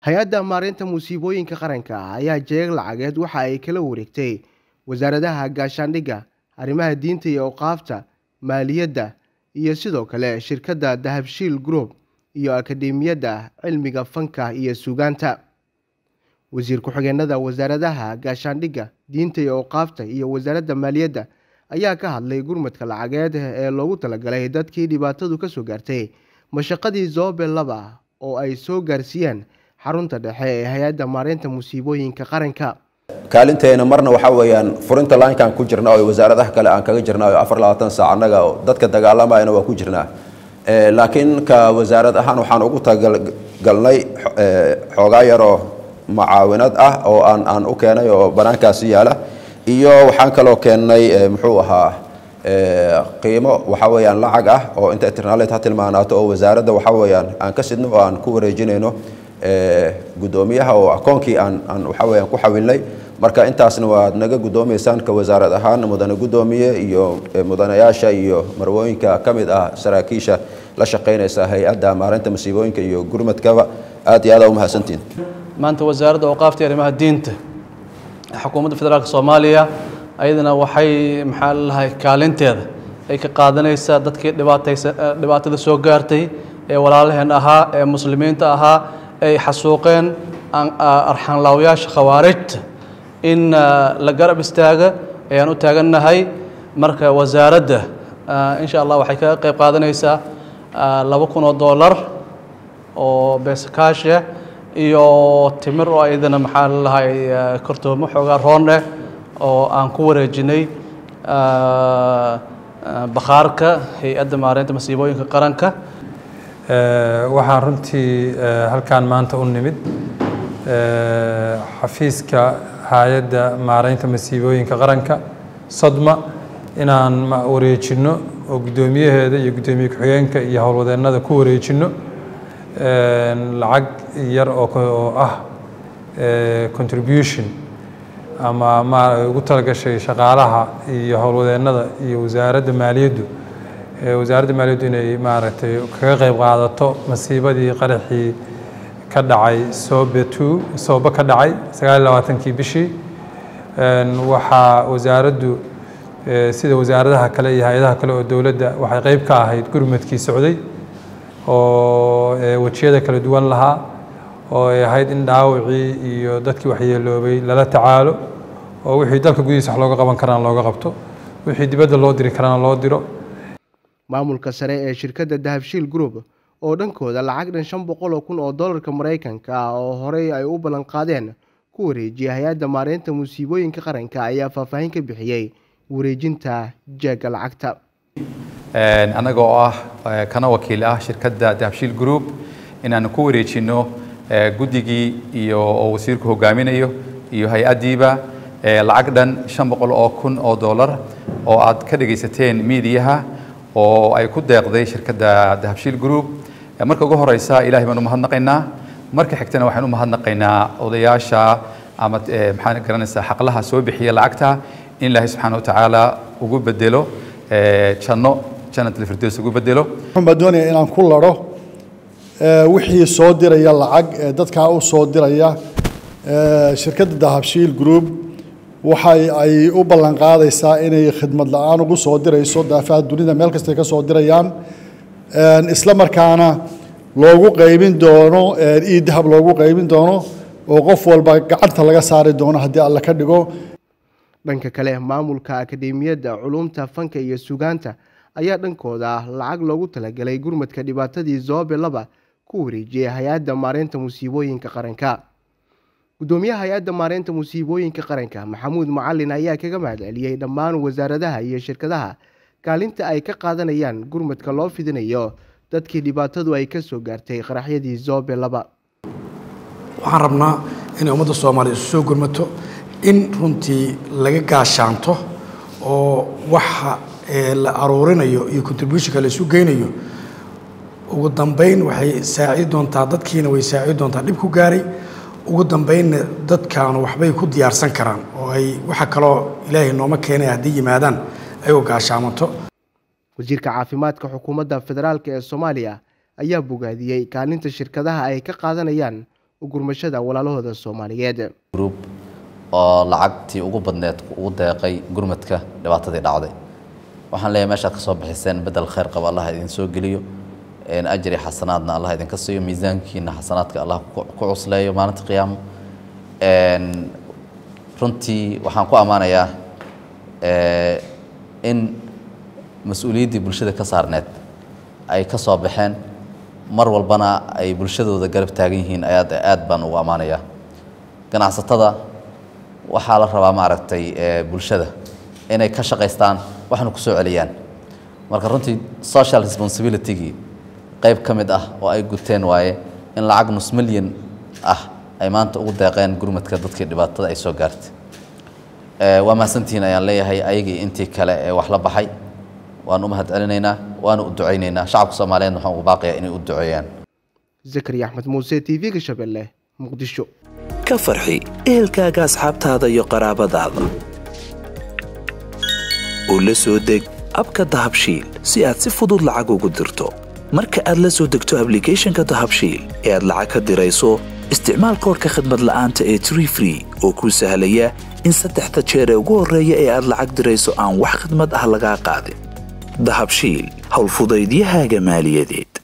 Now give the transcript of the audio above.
hay-adda maareynta musiibooyinka qaranka ayaa jeeg lacageed waxa ay kala wareegtay wasaaradaha gaashaandhigga, arrimaha diinta iyo awqaafta, maaliyadda iyo sidoo kale shirkadda Dahabshiil Group iyo Akadeemiyadda Cilmiga Fanka iyo Suugaanta. Wasiir ku-xigeenada wasaaradaha gaashaandhigga, diinta iyo awqaafta iyo wasaaradda maaliyadda ayaa ka hadlay gurmadka lacageed ee loogu talagalay dadkii dhibaatadu ka soo gaartay mashaqadii Zobe 2 oo ay soo gaarsiiyeen xarunta dhexe ee hay-adda maareynta musiibooyinka qaranka. kaalinteena marna waxa weeyaan furinta laankan ku jirna oo wasaaradaha kale aan kaga jirnaa 24 saac anaga dadka dagaalamayna waa ku jirnaa laakiin ka wasaarad ahaan waxaan ugu talagalnay xoogaa yar oo macaawinad ah oo aan u keenay oo banaankaas yaala iyo waxaan kaloo keenay muxuu ahaa qiimo waxa weeyaan lacag ah oo inta internet ha tilmaanaato oo wasaaradda waxa weeyaan aan ka sidno oo aan ku wareejinayno gudoomiyaha oo akoonkii aan waxa weeyaan ku xawilnay marka intaasna waa naga gudoomiyeysaan ka wasaarad ahaan mudane gudoomiye iyo mudanayaasha iyo marwooyinka kamid ah saraakiisha la shaqeynaysa hay-adda maareynta musiibooyinka iyo gurmadkaba aad iyo aad u mahadsantiin. maanta wasaaradda awqaafta iyo arrimaha diinta xukuumadda federaalka Soomaaliya ayadana waxay maxaa lahayd kaalinteeda ay ka qaadanaysaa dadkii dhibaatada soo gaartay ee walaalaheen ahaa ee muslimiinta ahaa ay xasuuqeen arxan laawayaasha khawaarijta in la garab istaaga ayaan u taagannahay marka wasaaradda insha Allah waxay ka qayb qaadanaysaa $2,000 oo beesakaash iyo timir oo ayadana maxaa lahaay kortoomo xoogaa roon oo aan ku wareejinay bakhaarka hay-adda maareynta musiibooyinka qaranka. waxaan runtii halkaan maanta u nimid xafiiska hay-adda maareynta musiibooyinka qaranka Sodma inaan wareejino oo gudoomiyaheeda iyo gudoomiye ku-xigeenka iyo howlwadeennada ku wareejino lacag yar oo ah contribution ama ugu talagashay shaqaalaha iyo howlwadeennada iyo wasaaradda maaliyaddu inay maaragtay kaga qayb qaadato masiibadii qaraxii ka dhacay Soobe ka dhacay 29kii bishii waxaa wasaaraddu sida wasaaradaha kale iyo hay'adaha kale oo dawladda waxay qayb ka ahayd gurmadkii socday oo wajiyada kala duwan lahaa oo ay ahayd in dhaawacii iyo dadkii waxyeeloobay lala tacaalo oo wixii dalka gudihiisa wax looga qaban karaan looga qabto wixii dibadda loo diri karaan loo diro. maamulka sare ee shirkadda Dahabshiil Group oo dhankooda lacag dhan $500,000 oo dollarka Mareykanka ah oo horey ay u ballan qaadeen ku wareejiyay hay-adda maareynta musiibooyinka qaranka ayaa faahfaahin ka bixiyay wareejinta jeega lacagta. anaga oo ah kana wakiil ah shirkadda Dahabshiil Group inaan ku wareejino guddigii iyo wasiirku hogaaminayo iyo hay-adiiba lacag dhan $500,000 oo dollar oo aad ka dhageysateen miidiyaha oo ay ku deeqday shirkadda Dahabshiil Group. marka ugu horeysa ilaahay baan u mahadnaqaynaa marka xigtana waxaan u mahadnaqaynaa odayaasha ama maxaan garanaysaa xaqlaha soo bixiya lacagta in ilaahay subxaanahu wa tacaala ugu bedelo jannatul firdaws ugu bedelo. waxaan doonayaa inaan ku laro wixii soo diraya lacag dadka u soo diraya shirkadda Dahabshiil Group waxay ay u ballan qaadaysaa inay khidmad la'aan ugu soo dirayso daafaha dunida meel kasta ka soo dirayaan isla markaana loogu qaybin doono dahab loogu qaybin doono oo qof walba gacanta laga saari doono haddii alla ka dhigo. dhanka kale maamulka Akadeemiyadda Culumta Fanka iyo Suugaanta ayaa dhankooda lacag loogu talagalay gurmadka dhibaatadii Zobe 2 ku wareejiyay hay-adda maareynta musiibooyinka qaranka. gudoomiyaha hay-adda maareynta musiibooyinka qaranka Maxamuud Macalin ayaa kaga mahadceliyay dhammaan wasaaradaha iyo shirkadaha kaalinta ay ka qaadanayaan gurmadka loo fidinayo dadkii dhibaatadu ay ka soo gaartay qaraxyadii Zobe 2. waxaan rabnaa in ummadda Soomaaliyeed soo gurmato in runtii laga gaashaanto oo waxa la aruurinayo iyo contribution la isu geynayo ugu dambeyn waxay saacid doontaa dadkiina way saacid doontaa dhib ku gaaray ugu dambeynna dadkaan waxbay ku diyaarsan karaan oo ay waxa kale oo Ilaahay nooma keenay haddii yimaadaan ayuu gaashaamanto. wasiirka caafimaadka xukuumadda federaalka ee Soomaaliya ayaa bogaadiyay kaalinta shirkadaha ay ka qaadanayaan u gurmashada walaalahooda Soomaaliyeed. Group oo lacagtii ugu badneed ugu deeqay gurmadka dhibaatadii dhacday. waxaan leeyahay meesha ka soo bixiseen bedel khayr qaba Allah idin soo geliyo ajri xasanaadna Allah idin ka siiyo miisaankiina xasanaadka Allah ku cusleeyo maalinta qiyaamo runtii waxaan ku amaanayaa in mas'uuliyadii bulshada ka saarneed ay ka soo baxeen mar walbana ay bulshadooda garab taagan yihiin aad baan ugu amaanayaa ganacsatada waxaa la rabaa maaragtay bulshada inay ka shaqaystaan waxna ku soo celiyaan marka runtii social responsibility-gii qayb ka mid ah oo ay guteen waaye in lacag nus milyan ah ay maanta ugu deeqeen gurmadka dadkii dhibaatada ay soo gaartay waa mahadsantihiin ayaan leeyahay ayagii intii kale ee wax la baxay waan u mahad celinaynaa waan u ducaynaynaa shacabka Soomaaliyeed waxaan ugu baaqayaa inay u duceeyaan Zakariya Axmed Muuse TV-ga Shabeelle Muqdisho ka farxi ehelkaaga asxaabtaada iyo qaraabadaada oo la soo deg abka Dahabshiil si aad si fudud lacag ugu dirto marka aad la soo degto application-ka Dahabshiil ee aad lacag ka dirayso isticmaal koodka khidmad la'aanta ee Tree Free oo kuu sahlaya in 3 jeer ugu horeeya ee aad lacag dirayso aan wax khidmad ah laga qaadin Dahabshiil hawl fudaydiyahaaga maaliyadeed